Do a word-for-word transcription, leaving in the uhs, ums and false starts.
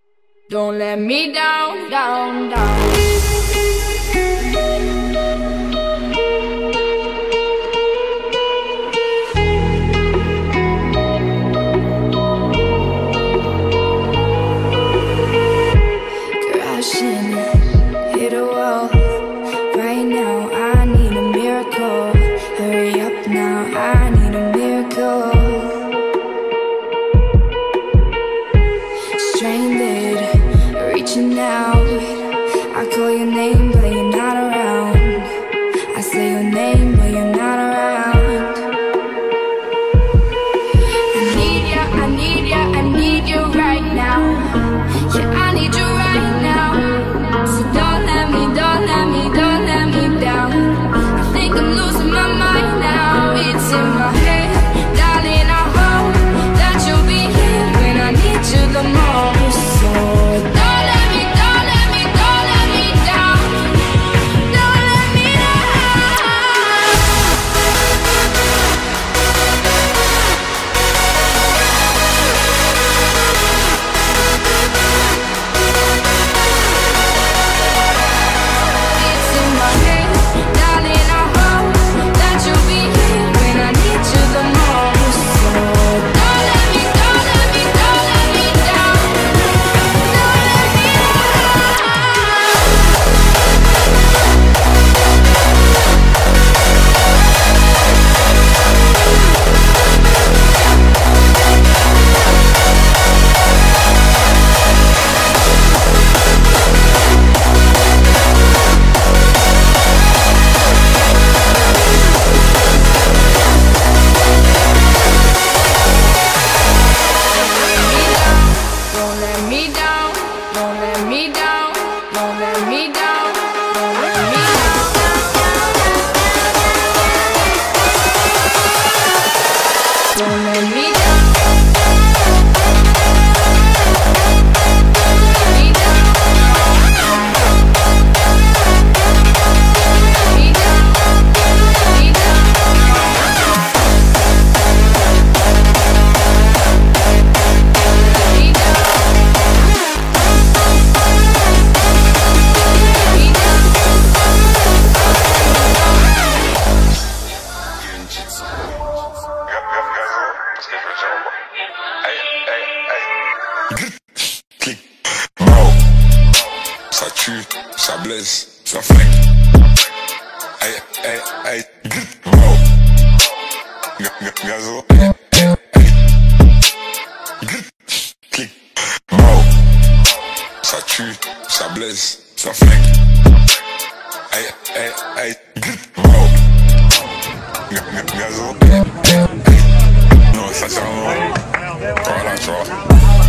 Don't let me down, down, down. Crashing, hit a wall. Right now I need a miracle. Hurry up now, I need a miracle. Stranded, reaching out. I call your name but you're not around. I say your name but you're not around. I need ya, I need ya, I need you right now. Yeah, I need you right now. So don't let me, don't let me, don't let me down. I think I'm losing my mind now. It's in my head, darling, I hope that you'll be here when I need you the most. So don't let me, don't let me, don't let me down. Don't let me It's in my head, darling, I hope that you'll be here when I need you the most. So don't let me, don't let me, don't let me down. Don't let me Don't let me down, don't let me down, don't let me down, don't let me down. Don't let me down. Ça tue, ça blesse, ça flingue. Aïe, aïe, aïe, bro. Gazo, aïe, aïe, aïe. Clic, bro. Ça tue, ça blesse, ça flingue. Aïe, aïe, aïe, bro. Gazo, aïe, aïe. Non, sincèrement, voilà, tu vois.